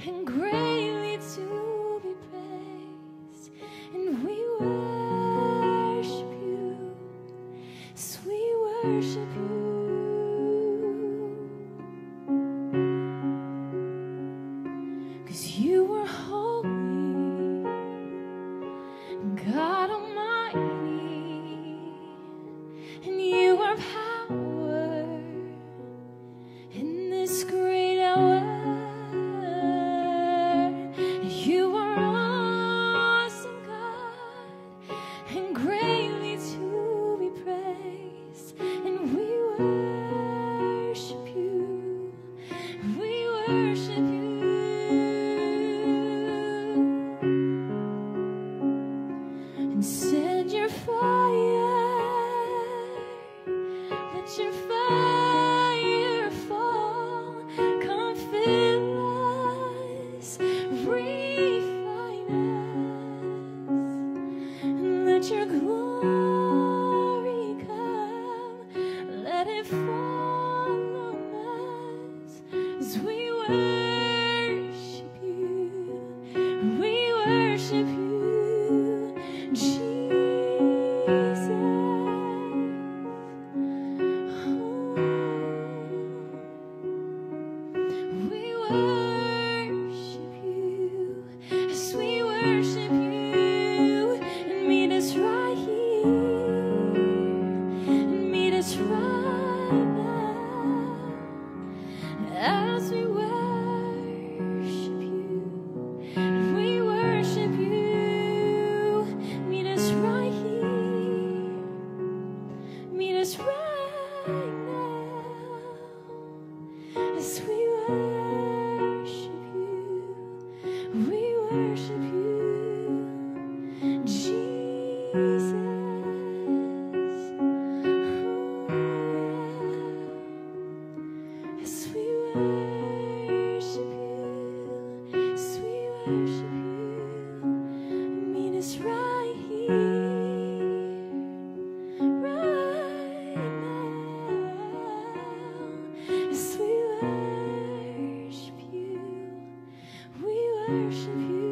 and greatly to be praised. And we worship you, yes, we worship you. You are holy, God Almighty, and you are power in this great hour. You are awesome, God, and greatly to be praised. And we worship you, we worship you. Send your fire, let your fire fall. Come fill us, refine us, and let your glory come. Let it fall on us as we worship you, we worship you. Jesus, we worship you, as we worship you, and meet us right here, and meet us right now, as we worship you, and we worship you. Right here, meet us right now, as we worship you, we worship you, Jesus. As we worship you, as we worship you, meet us right here. Worship you.